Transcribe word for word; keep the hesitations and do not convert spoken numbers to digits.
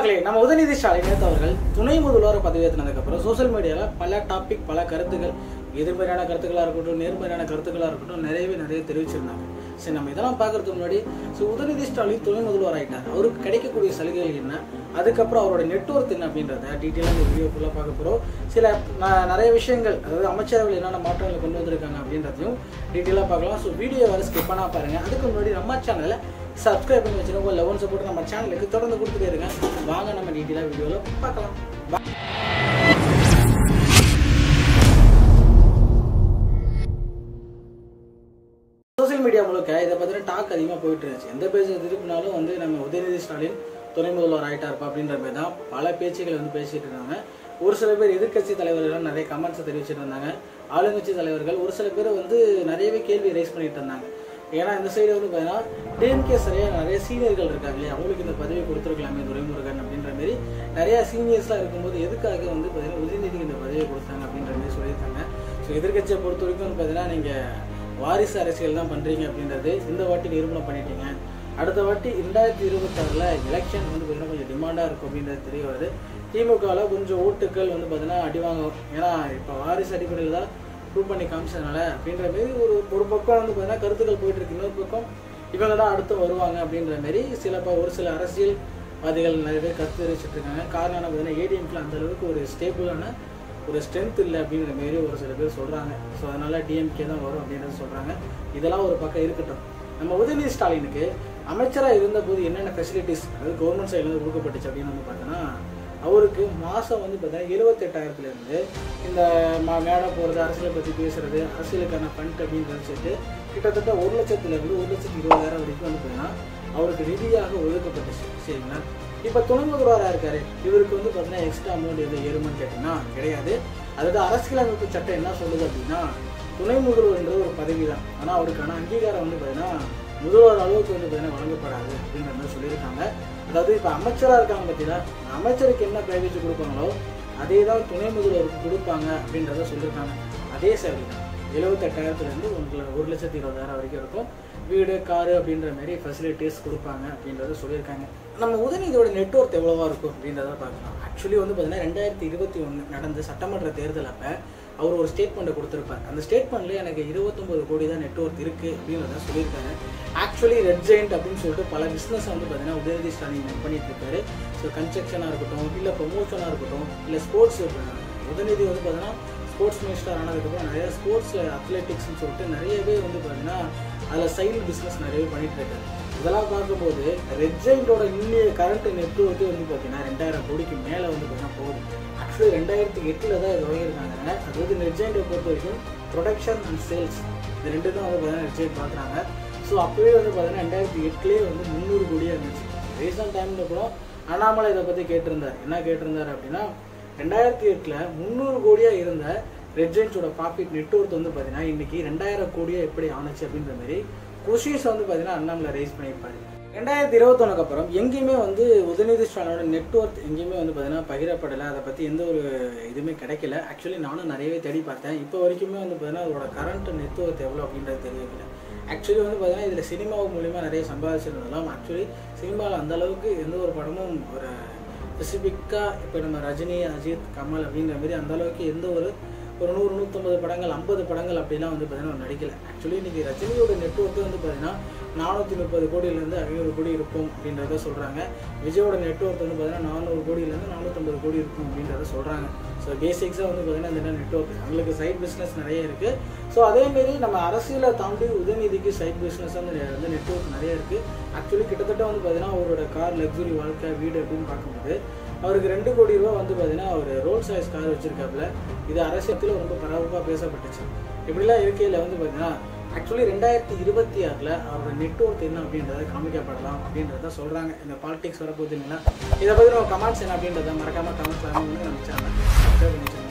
மக்களே, நம்ம உதயநிதி ஸ்டாலின் நேத்து அவர்கள் துணை முதல்வர் பதவியேற்றதுக்கு அப்புறம் சோசியல் மீடியால பல டாபிக் பல கருத்துக்கள் எதிர்மறையான கருத்துக்களா இருக்கட்டும் நேர்மறையான கருத்துக்களா இருக்கட்டும் நிறையவே நிறைய தெரிவிச்சிருந்தாங்க. சரி, நம்ம இதெல்லாம் பார்க்கறதுக்கு முன்னாடி ஸோ உதயநிதி ஸ்டாலின் துணை முதல்வர் ஆகிட்டார், அவருக்கு கிடைக்கக்கூடிய சலுகைகள் என்ன, அதுக்கப்புறம் அவரோட நெட்வொர்க் என்ன அப்படின்றத டீட்டெயிலாக இந்த வீடியோ ஃபுல்லாக பார்க்க போகிறோம். சில நிறைய விஷயங்கள், அதாவது அமைச்சர்கள் என்னென்ன மாற்றங்களை கொண்டு வந்திருக்காங்க அப்படின்றதையும் டீட்டெயிலாக பார்க்கலாம். ஸோ வீடியோ வர ஸ்கிப் பண்ணால் பாருங்கள். அதுக்கு முன்னாடி நம்ம சேனலில் சப்ஸ்கிரைப் பண்ணி வச்சுருக்கோம். லெவன் சப்போர்ட் நம்ம சேனலுக்கு தொடர்ந்து கொடுத்துட்டே இருங்க. வாங்க நம்ம டீட்டெயிலாக வீடியோவில் பார்க்கலாம். சோசியல் மீடியா முழுக்க இதை பற்றின டாக் அதிகமாக போயிட்டு இருந்துச்சு. எந்த பேஜ் திருப்பினாலும் வந்து நம்ம உதயநிதி ஸ்டாலின் துணை முதல்வர் ஆகிட்டாருப்பா அப்படின்ற மாதிரி தான் பல பேச்சுக்களை வந்து பேசிட்டு இருந்தாங்க. ஒரு சில பேர் எதிர்கட்சி தலைவர்கள் நிறைய கமெண்ட்ஸை தெரிவிச்சுட்டு இருந்தாங்க. ஆளுங்கட்சி தலைவர்கள் ஒரு சில பேர் வந்து நிறையவே கேள்வி ரைஸ் பண்ணிட்டு இருந்தாங்க. ஏன்னா இந்த சைடு வந்து பார்த்தீங்கன்னா டிஎம்கே சரியாக நிறைய சீனியர்கள் இருக்காங்க இல்லையா, அவங்களுக்கு இந்த பதவி கொடுத்துருக்கலாமே துரைமுருகன் அப்படின்ற மாதிரி நிறையா சீனியர்ஸ்லாம் இருக்கும்போது எதுக்காக வந்து பார்த்தீங்கன்னா உதயநிதிக்கு இந்த பதவியை கொடுத்தாங்க அப்படின்ற மாதிரி சொல்லியிருக்காங்க. ஸோ எதிர்கட்சியை பொறுத்த வரைக்கும் வந்து பார்த்தீங்கன்னா நீங்கள் வாரிசு அரசியல் தான் பண்ணுறீங்க அப்படின்றது இந்த வாட்டி நிரூபணம் பண்ணிட்டீங்க. அடுத்த வாட்டி ரெண்டாயிரத்தி இருபத்தாறில் எலெக்ஷன் வந்து பார்த்தீங்கன்னா கொஞ்சம் டிமாண்டாக இருக்கும் அப்படின்றது தெரிய வருது. திமுகவில் கொஞ்சம் ஓட்டுக்கள் வந்து பார்த்தீங்கன்னா அடி வாங்கும். ஏன்னா இப்போ வாரிசு அடிப்படையில் தான் ப்ரூவ் பண்ணி காமிச்சதுனால அப்படின்ற மாரி ஒரு ஒரு பக்கம் வந்து பார்த்தீங்கன்னா கருத்துக்கள் போயிட்டு இருக்கு. இன்னொரு பக்கம் இவங்க தான் அடுத்து வருவாங்க அப்படின்ற மாரி சில ஒரு சில அரசியல்வாதிகள் நிறைய பேர் கருத்து தெரிவிச்சுட்டு இருக்காங்க. காரணம் என்ன பார்த்தீங்கன்னா ஏடிஎம்கில் அந்த அளவுக்கு ஒரு ஸ்டேபிளான ஒரு ஸ்ட்ரென்த் இல்லை அப்படின்ற மாரி ஒரு சில பேர் சொல்கிறாங்க. ஸோ அதனால் டிஎம்கே தான் வரும் அப்படின்றத சொல்கிறாங்க. இதெல்லாம் ஒரு பக்கம் இருக்கட்டும். நம்ம உதயநிதி ஸ்டாலினுக்கு அமைச்சராக இருந்தபோது என்னென்ன ஃபெசிலிட்டிஸ் அதாவது கவர்மெண்ட் சைட்லேருந்து கொடுக்கப்பட்டுச்சு அப்படின்னு வந்து பார்த்தோன்னா, அவருக்கு மாதம் வந்து பார்த்தீங்கன்னா எழுபத்தெட்டாயிரத்துலேருந்து இந்த மா மேடை போகிறது, அரசியலை பற்றி பேசுகிறது, அரசியலுக்கான ஃபண்ட் அப்படின்னு சொல்லிட்டு கிட்டத்தட்ட ஒரு லட்சத்துலேருந்து ஒரு லட்சத்து இருபதாயிரம் வரைக்கும் வந்து பார்த்தீங்கன்னா அவருக்கு நிதியாக ஒதுக்கப்பட்டுச்சு. சரிங்களா, இப்போ துணை முதல்வராக இருக்காரு, இவருக்கு வந்து பார்த்தீங்கன்னா எக்ஸ்ட்ரா அமௌண்ட் எதுவும் ஏறுமான்னு கேட்டிங்கன்னா கிடையாது. அதாவது அரசியலமைப்பு சட்டம் என்ன சொல்லுது அப்படின்னா துணை முதல்வர்ன்றது ஒரு பதவி தான், ஆனால் அவருக்கான அங்கீகாரம் வந்து பார்த்தீங்கன்னா முதல்வர் அளவுக்கு வந்து பார்த்தீங்கன்னா வழங்கப்படாது அப்படின்ற மாதிரி சொல்லியிருக்காங்க. அதாவது இப்போ அமைச்சராக இருக்காங்க பார்த்தீங்கன்னா அமைச்சருக்கு என்ன ப்ரைவேட் கொடுப்பாங்களோ அதே தான் துணை முதல்வருக்கு கொடுப்பாங்க அப்படின்றத சொல்லியிருக்காங்க. அதே சேவை தான் எழுபத்தெட்டாயிரத்துலேருந்து உங்களுக்கு ஒரு லட்சத்தி இருபதாயிரம் வரைக்கும் இருக்கும். வீடு காரு அப்படின்ற மாதிரி ஃபெசிலிட்டிஸ் கொடுப்பாங்க அப்படின்றத சொல்லியிருக்காங்க. நம்ம உதயநிதியோட நெட்வொர்க் எவ்வளோவா இருக்கும் அப்படின்றத பார்க்கலாம். ஆக்சுவலி வந்து பார்த்தீங்கன்னா ரெண்டாயிரத்தி இருபத்தி ஒன்று நடந்த சட்டமன்ற தேர்தல் அப்போ அவர் ஒரு ஸ்டேட்மெண்ட்டை கொடுத்துருப்பார். அந்த ஸ்டேட்மெண்ட்டில் எனக்கு இருபத்தொம்பது கோடி தான் நெட்வொர்க் இருக்குது அப்படின்றத சொல்லியிருக்காங்க. ஆக்சுவலி ரெட் ஜெயிண்ட் அப்படின்னு சொல்லிட்டு பல பிஸ்னஸ் வந்து பார்த்தீங்கன்னா உதயநிதி ஸ்டாலின் ரன் பண்ணிட்டு இருக்காரு. ஸோ கன்ஸ்ட்ரக்ஷனாக இருக்கட்டும், இல்லை ப்ரொமோஷனாக இருக்கட்டும், இல்லை ஸ்போர்ட்ஸ். உதயநிதி வந்து பார்த்தீங்கன்னா ஸ்போர்ட்ஸ் மினிஸ்டர் ஆனதுக்கப்புறம் நிறைய ஸ்போர்ட்ஸில் அத்லெட்டிக்ஸ்ன்னு சொல்லிட்டு நிறையவே வந்து பார்த்தீங்கன்னா அதில் சைடு பிஸ்னஸ் நிறையவே பண்ணிட்டு இருக்காரு. இதெல்லாம் பார்க்கும்போது ரெட் ஜெயிண்டோட இன்னைய கரண்ட் நெட்வொர்க்கு வந்து பார்த்தீங்கன்னா ரெண்டாயிரம் கோடிக்கு மேலே வந்து பார்த்தீங்கன்னா போகுது. ஆக்சுவலி ரெண்டாயிரத்தி எட்டில் தான் இது வாங்கியிருக்காங்க. அதாவது ரெட் ஜெயிண்டை பொறுத்த வரைக்கும் ப்ரொடக்ஷன் அண்ட் சேல்ஸ் இது ரெண்டு தான் வந்து பார்த்தீங்கன்னா ரெட் ஜெயிண்ட் பார்க்குறாங்க. ஸோ அப்போவே வந்து பார்த்தீங்கன்னா ரெண்டாயிரத்தி எட்டுலேயே வந்து முந்நூறு கோடியாக இருந்துச்சு. ரீசன்ட் டைமில் கூட அண்ணாமலை இதை பற்றி கேட்டிருந்தார். என்ன கேட்டிருந்தார் அப்படின்னா ரெண்டாயிரத்தி எட்டில் முந்நூறு கோடியாக இருந்த ரெட் ஜெயின்ஸோட ப்ராஃபிட் நெட்வொர்க் வந்து பார்த்தீங்கன்னா இன்னைக்கு ரெண்டாயிரம் கோடியாக எப்படி ஆணுச்சு அப்படின்ற மாதிரி கொஷின்ஸ் வந்து பார்த்தீங்கன்னா அண்ணாமலை ரைஸ் பண்ணியிருப்பாரு. ரெண்டாயிரத்தி இருபத்தொன்னுக்கு அப்புறம் எங்கேயுமே வந்து உதயநிதி ஸ்டாலினோட நெட்வொர்க் எங்கேயுமே வந்து பார்த்தீங்கன்னா பகிரப்படலை. அதை பற்றி எந்த ஒரு இதுவுமே கிடைக்கல. ஆக்சுவலி நானும் நிறையவே தேடி பார்த்தேன். இப்போ வரைக்குமே வந்து பார்த்தீங்கன்னா அதோட கரண்ட் நெட்வொர்க் எவ்வளோ அப்படின்றது தெரியவில்லை. ஆக்சுவலி வந்து பார்த்தீங்கன்னா இதில் சினிமா மூலிமா நிறைய சம்பாதிச்சிருந்தாலும் ஆக்சுவலி சினிமாவில் அந்தளவுக்கு எந்த ஒரு படமும் ஒரு ஸ்பெசிஃபிக்காக இப்போ நம்ம ரஜினி, அஜித், கமல் அப்படின்ற மாதிரி அந்தளவுக்கு எந்த ஒரு ஒரு நூறு நூற்றம்பது படங்கள் ஐம்பது படங்கள் அப்படிலாம் வந்து பார்த்தீங்கன்னா நடிக்கலை. ஆக்சுவலி இன்றைக்கி ரஜினியோட நெட்வொர்க்கு வந்து பார்த்தீங்கன்னா நானூற்றி முப்பது கோடியிலேருந்து ஐநூறு கோடி இருக்கும் அப்படின்றத சொல்கிறாங்க. விஜயோட நெட்வொர்க் வந்து பார்த்தீங்கன்னா நானூறு கோடியிலேருந்து நானூற்றம்பது கோடி இருக்கும் அப்படின்றத சொல்கிறாங்க. ஸோ பேசிக்ஸாக வந்து பார்த்தீங்கன்னா இந்த நெட்வொர்க் அவங்களுக்கு சைட் பிஸ்னஸ் நிறைய இருக்குது. ஸோ அதேமாரி நம்ம அரசியலை தாண்டி உதயநிதிக்கு சைட் பிஸ்னஸ் வந்து வந்து நெட்வொர்க் நிறைய இருக்குது. ஆக்சுவலி கிட்டத்தட்ட வந்து பார்த்தீங்கன்னா அவரோட கார், லக்ஸுரி வாழ்க்கை, வீடு அப்படின்னு பார்க்கும்போது அவருக்கு ரெண்டு கோடி ரூபா வந்து பார்த்தீங்கன்னா அவர் ரோல்ஸ் ராய்ஸ் கார் வச்சிருக்காப்புல. இது அரசியத்தில் ரொம்ப பரபரப்பாக பேசப்பட்டுச்சு. இப்படிலாம் இருக்கையில் வந்து பார்த்தீங்கன்னா ஆக்சுவலி ரெண்டாயிரத்தி இருபத்தி ஆறில் அவரோட நெட்வொர்க் என்ன அப்படின்றத காமிக்கப்படலாம் அப்படின்றத சொல்கிறாங்க. இந்த பாலிடிக்ஸ் வரப்போகுது இல்லைங்களா, இதை பற்றி நம்ம கமெண்ட்ஸ் என்ன அப்படின்றத மறக்காமல் கமெண்ட்ஸ் நம்ம சேனல்